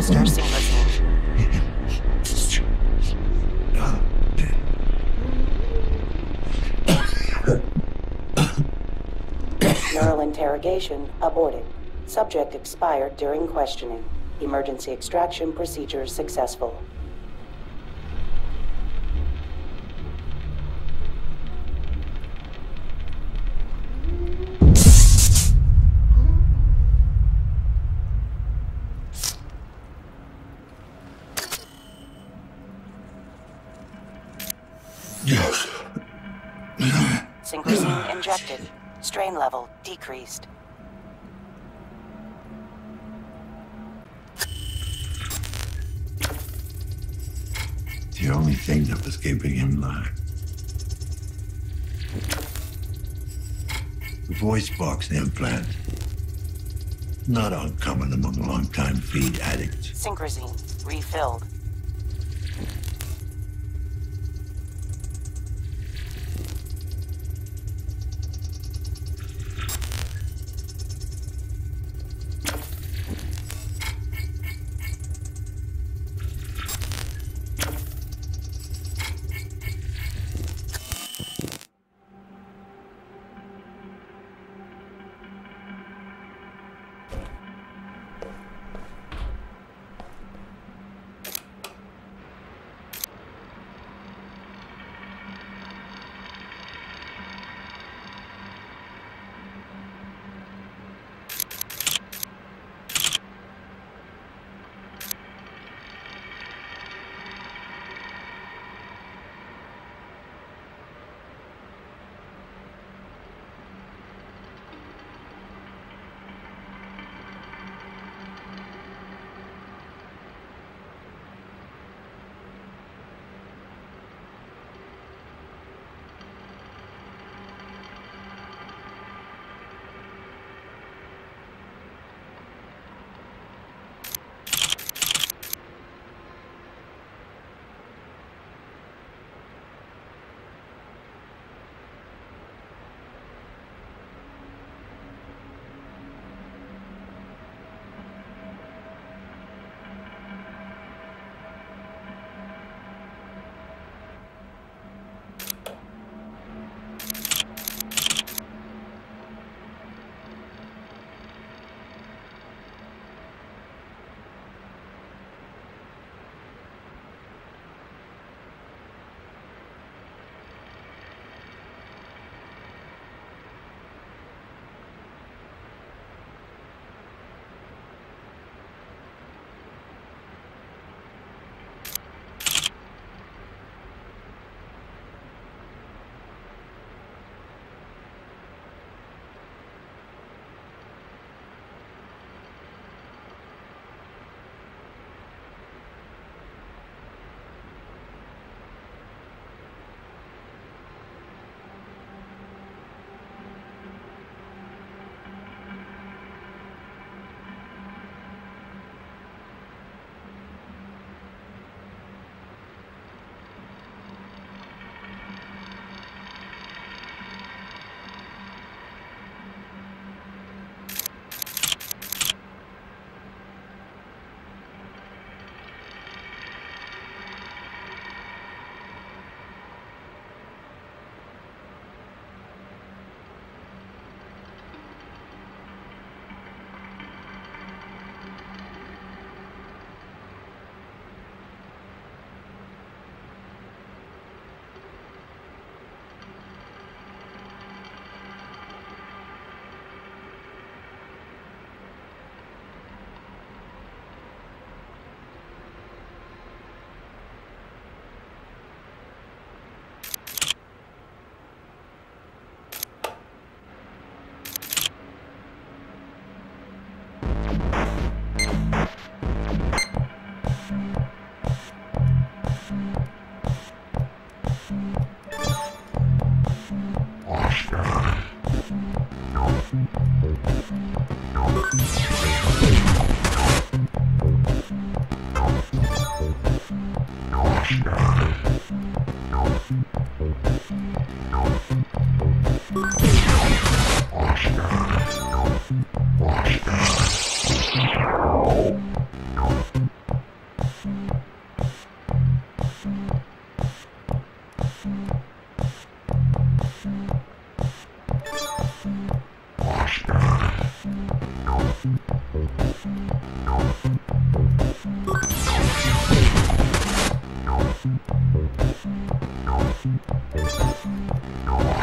Master Synchrozine. Neural interrogation aborted. Subject expired during questioning. Emergency extraction procedure successful. Yes. Synchrozine injected. Strain level decreased. The only thing that was keeping him alive. The voice box implant. Not uncommon among long-time feed addicts. Synchrozine refilled.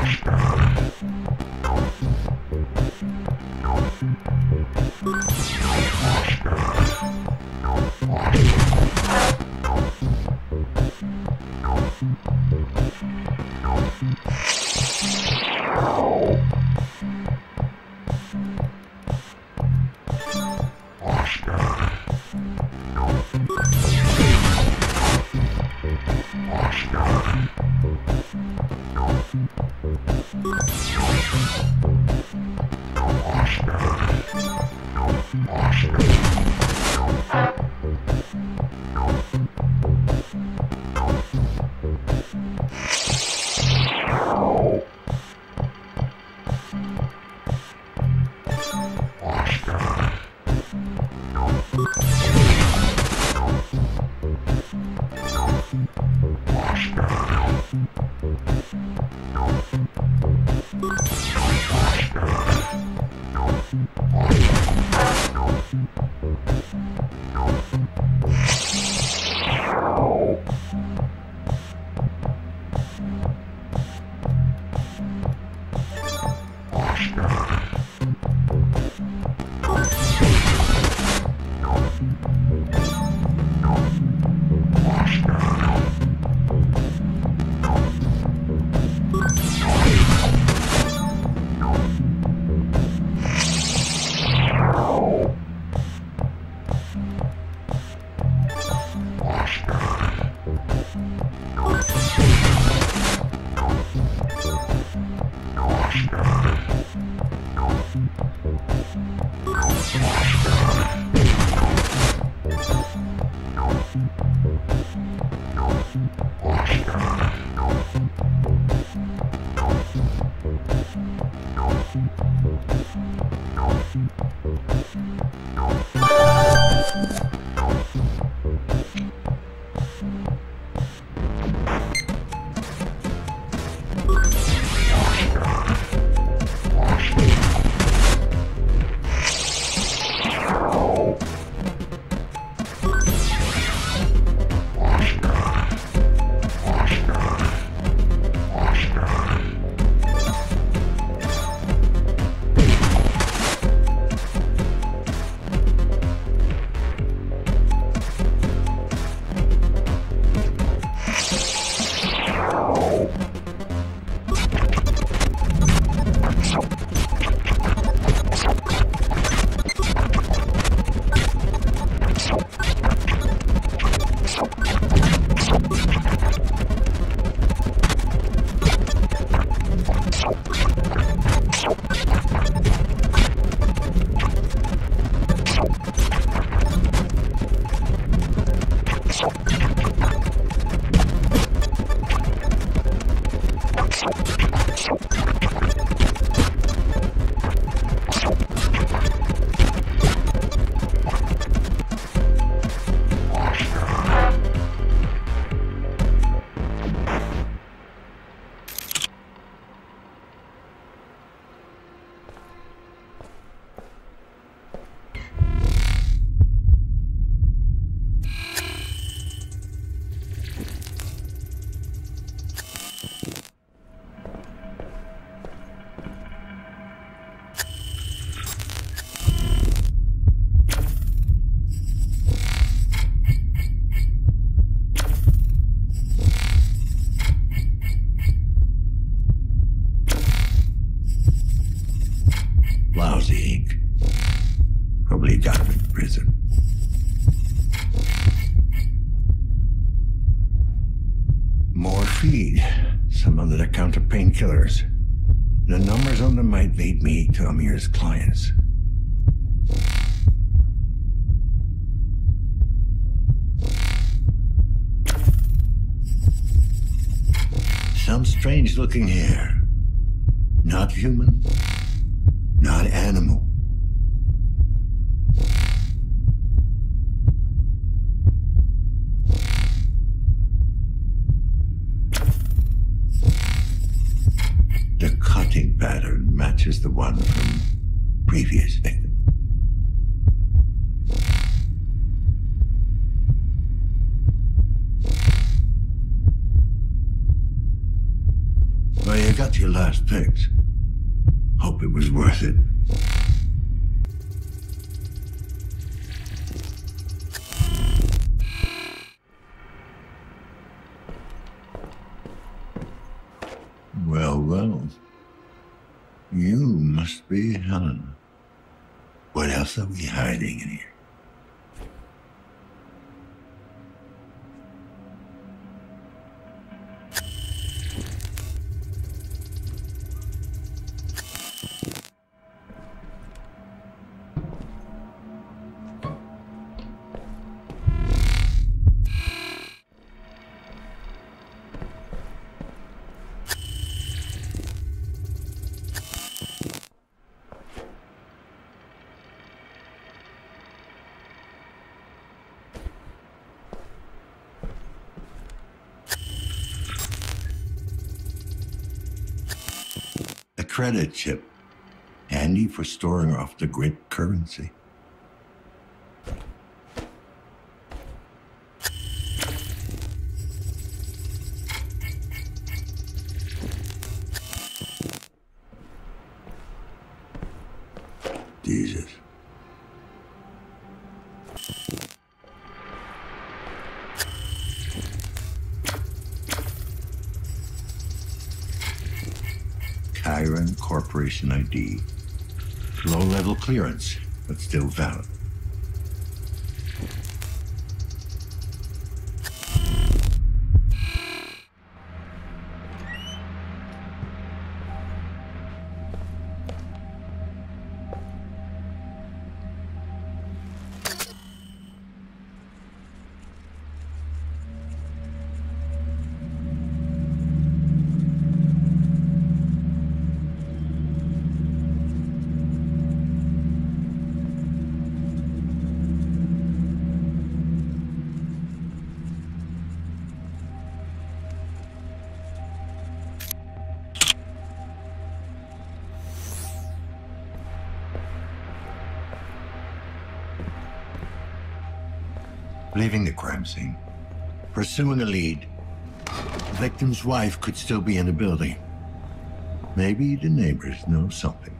Lousy ink. Probably got him in prison. More feed. Some under the counter painkillers. The numbers on them might lead me to Amir's clients. Some strange looking hair. Not human. Not animal. The cutting pattern matches the one from previous victim. Well, you got your last fix. Hope it was worth it. Well, well. You must be Helen. What else are we hiding in here? Credit chip, handy for storing off-the-grid currency. Jesus. Chiron Corporation ID. Low-level clearance, but still valid. Leaving the crime scene, pursuing a lead. The victim's wife could still be in the building. Maybe the neighbors know something.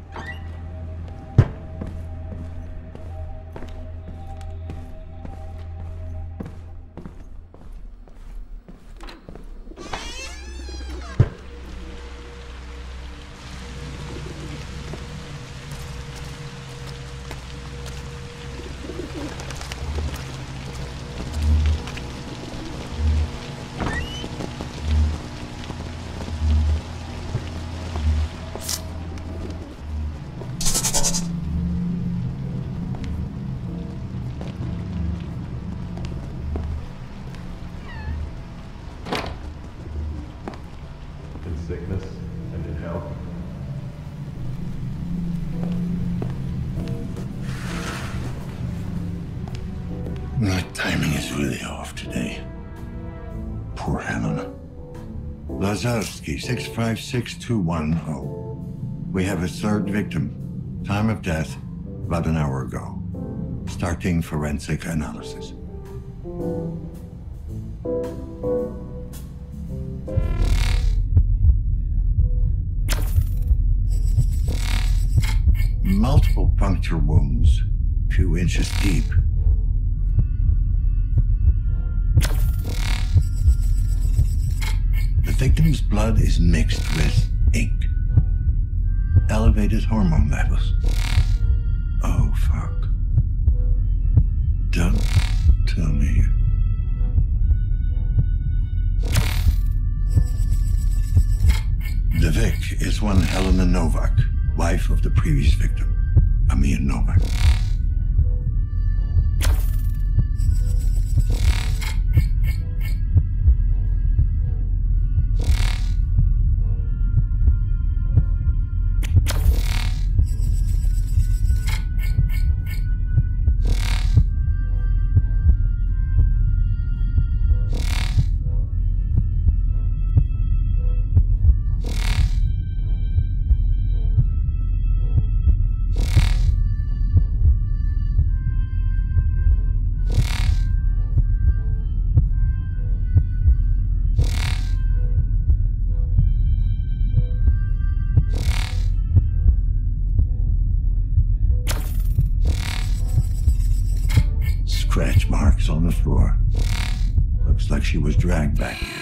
Sickness and in health. My timing is really off today. Poor Helen. Lazarski, 656210. We have a third victim. Time of death, about an hour ago. Starting forensic analysis. Multiple puncture wounds, a few inches deep. The victim's blood is mixed with ink. Elevated hormone levels. Oh, fuck. Don't tell me. The Vic is one Helena Novak, wife of the previous victim, Amir Novak. marks on the floor. Looks like she was dragged back here.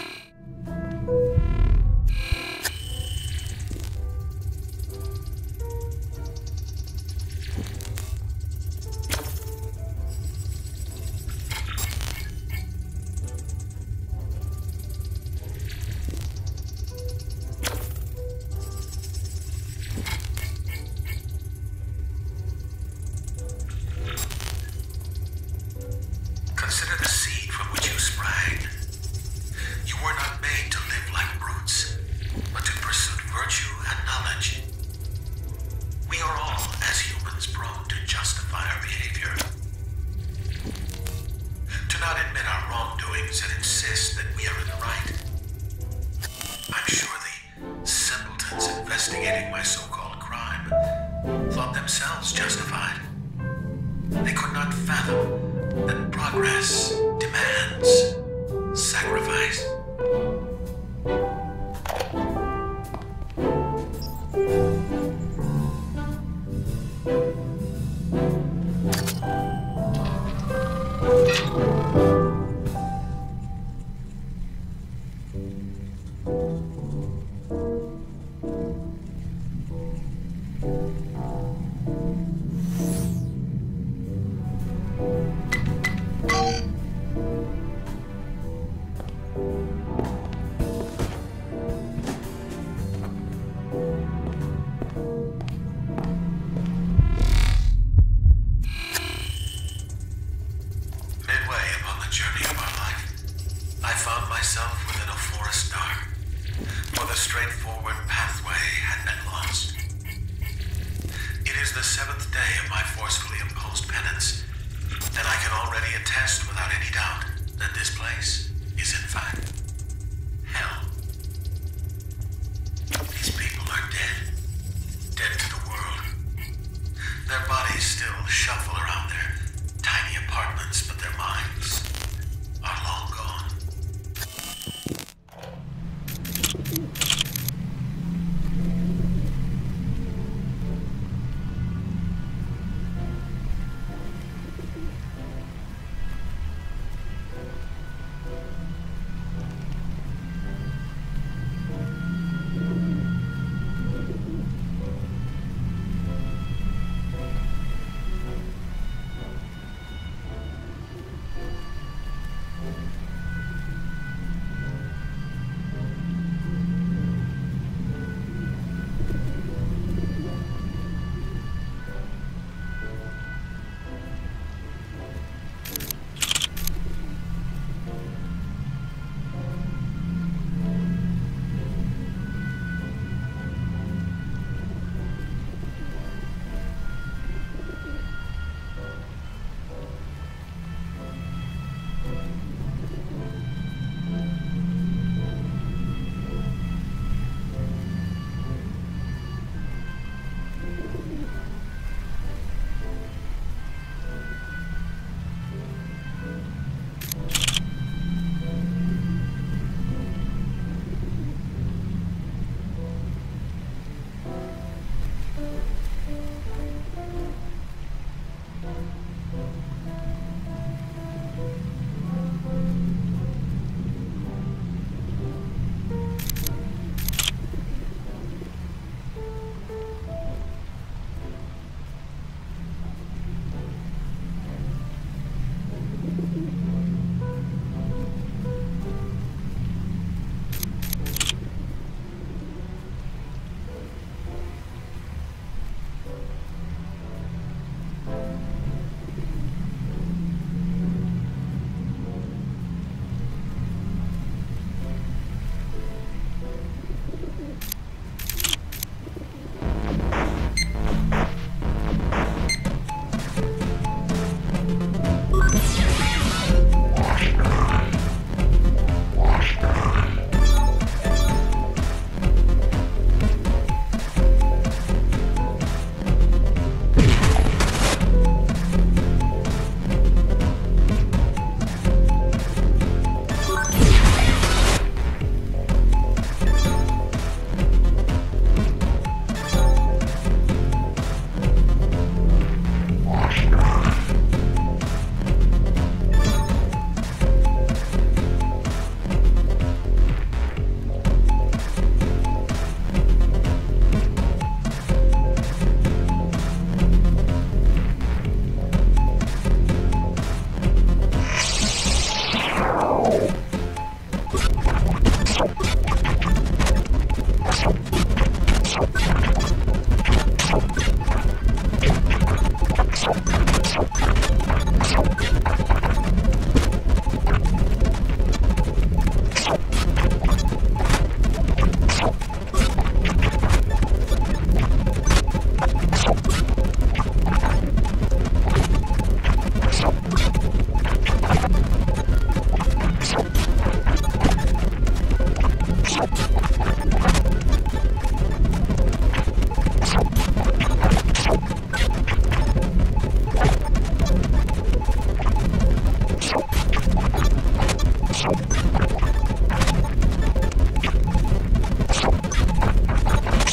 Consider the seed from which you sprang. You were not made to live like brutes, but to pursue virtue and knowledge. We are all, as humans, prone to justify our behavior. To not admit our wrongdoings and insist that we are in the right. I'm sure the simpletons investigating my so-called crime thought themselves justified. They could not fathom that progress demands sacrifice.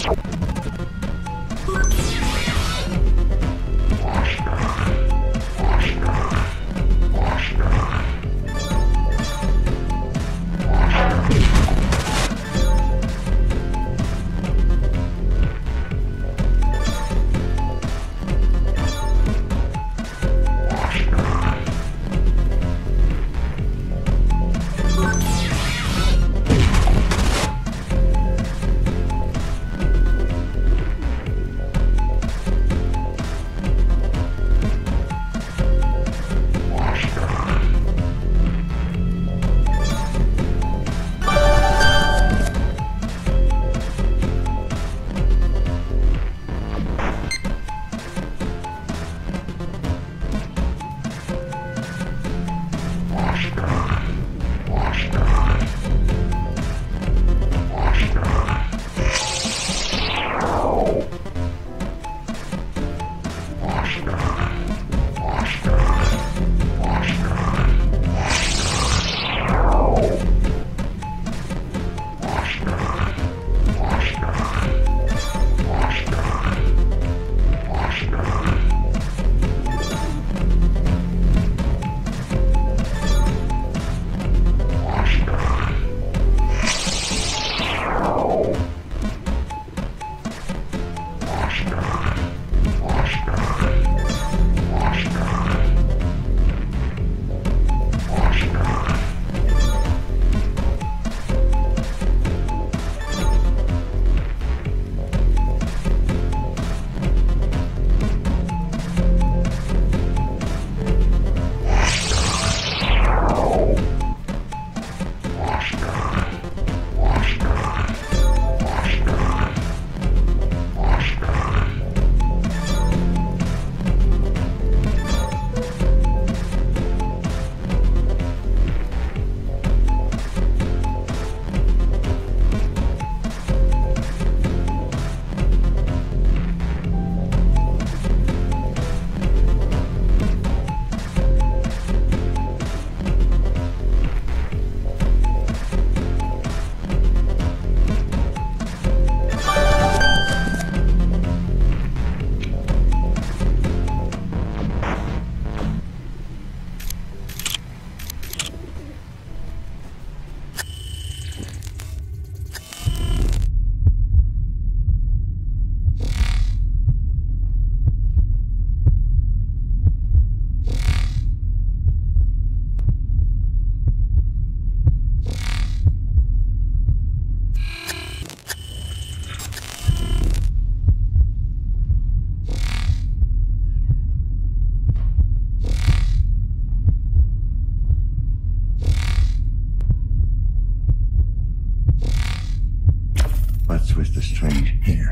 What's with the strange hair?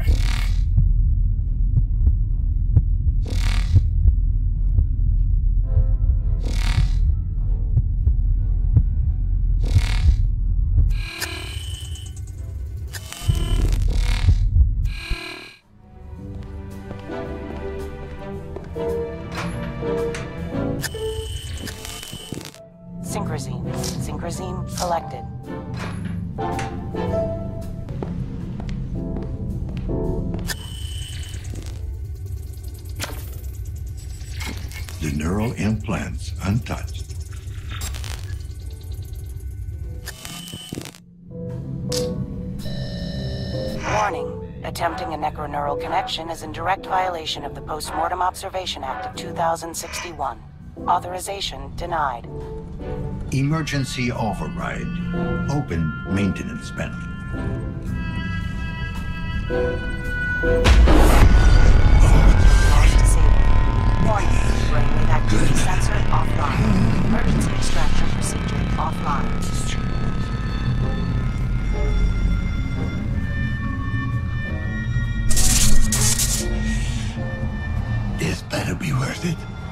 Synchrosine. Synchrosine collected. The neural implants untouched. Warning. Attempting a necroneural connection is in direct violation of the Postmortem Observation Act of 2061. Authorization denied. Emergency override. Open maintenance panel. Warning. Brainwave activity sensor offline. Emergency extraction procedure offline. This better be worth it.